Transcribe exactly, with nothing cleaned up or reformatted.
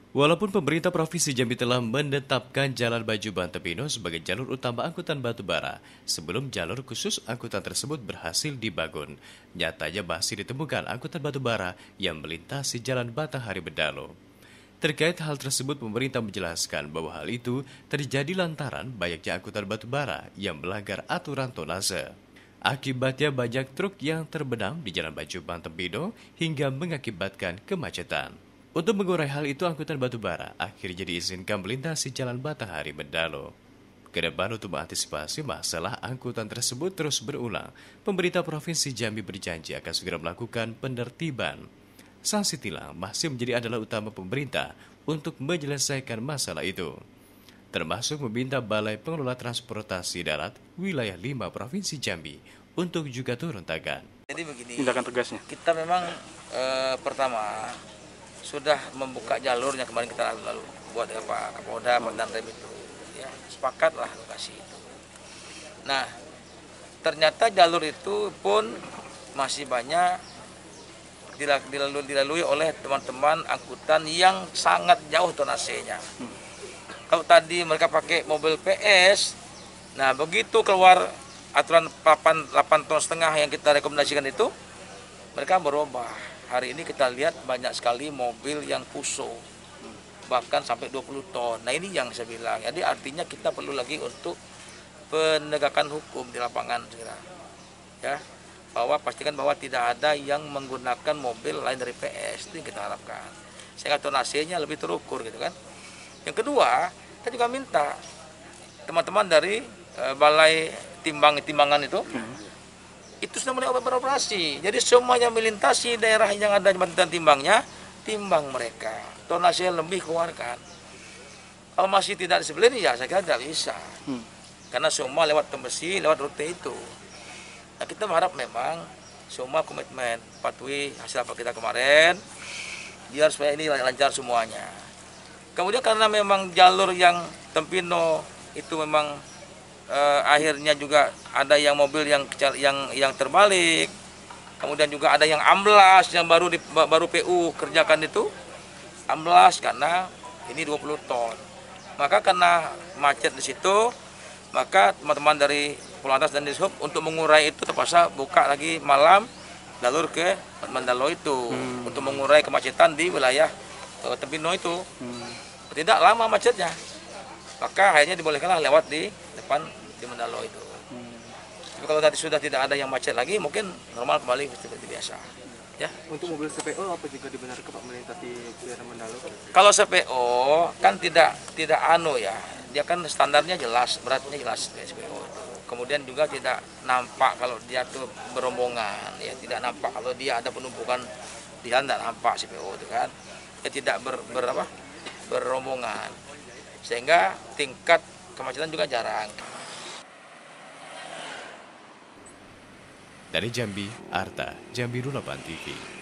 Walaupun pemerintah Provinsi Jambi telah menetapkan Jalan Baju Bantepino sebagai jalur utama angkutan batu bara, sebelum jalur khusus angkutan tersebut berhasil dibangun, nyatanya masih ditemukan angkutan batu bara yang melintasi Jalan Batanghari Bendalo. Terkait hal tersebut, pemerintah menjelaskan bahwa hal itu terjadi lantaran banyaknya angkutan batu bara yang melanggar aturan tonnase. Akibatnya banyak truk yang terbenam di Jalan Baju Bantepino hingga mengakibatkan kemacetan. Untuk mengurai hal itu, angkutan batu bara akhirnya diizinkan melintasi Jalan Batanghari Bendalo. Kedepan untuk mengantisipasi masalah angkutan tersebut terus berulang, pemerintah Provinsi Jambi berjanji akan segera melakukan penertiban. Sanksi tilang masih menjadi andalan utama pemerintah untuk menyelesaikan masalah itu, termasuk meminta Balai Pengelola Transportasi Darat Wilayah lima Provinsi Jambi untuk juga turun tangan. Jadi begini, tindakan tegasnya. Kita memang eh, pertama sudah membuka jalurnya kemarin kita lalu, lalu buat ya, Pak Kapolda, Pak Danrem itu, ya sepakatlah lokasi itu. Nah, ternyata jalur itu pun masih banyak dilalui, dilalui oleh teman-teman angkutan yang sangat jauh tonasenya. Hmm. Kalau tadi mereka pakai mobil P S, nah begitu keluar aturan delapan ton setengah yang kita rekomendasikan itu, mereka berubah. Hari ini kita lihat banyak sekali mobil yang puso, bahkan sampai dua puluh ton. Nah ini yang saya bilang, jadi artinya kita perlu lagi untuk penegakan hukum di lapangan, ya, bahwa pastikan bahwa tidak ada yang menggunakan mobil lain dari P S, itu yang kita harapkan. Sehingga tonasenya lebih terukur gitu kan. Yang kedua, kita juga minta teman-teman dari e, Balai Timbang Timbangan itu, hmm. itu sudah mulai beroperasi. Jadi semuanya melintasi daerah yang ada jembatan timbangnya, timbang mereka. Tonasinya lebih keluarkan. Kalau masih tidak disiplin, ya saya kira tidak bisa. Hmm. Karena semua lewat Tembesi, lewat rute itu. Nah, kita berharap memang semua komitmen, patuhi hasil apa kita kemarin, biar supaya ini lancar semuanya. Kemudian karena memang jalur yang Tempino itu memang Uh, akhirnya juga ada yang mobil yang yang yang terbalik, kemudian juga ada yang amblas yang baru di, baru P U kerjakan itu amblas karena ini dua puluh ton. Maka karena macet di situ, maka teman-teman dari Polantas dan Dishub untuk mengurai itu terpaksa buka lagi malam jalur ke Bendalo itu, hmm. untuk mengurai kemacetan di wilayah uh, Tempino itu. Hmm. Tidak lama macetnya, maka akhirnya dibolehkanlah lewat di depan di Bendalo itu. Hmm. Tapi kalau tadi sudah tidak ada yang macet lagi, mungkin normal kembali seperti biasa. Ya. Untuk mobil C P O apa juga dibenarkan Pak melintasi daerah Bendalo? Kalau C P O kan tidak tidak anu ya, dia kan standarnya jelas, beratnya jelas C P O itu. Kemudian juga tidak nampak kalau dia tuh berombongan, ya tidak nampak kalau dia ada penumpukan di jalan, tidak nampak C P O itu kan. Dia tidak ber, ber apa? berombongan, sehingga tingkat kemacetan juga jarang. Dari Jambi, Arta, Jambi delapan T V.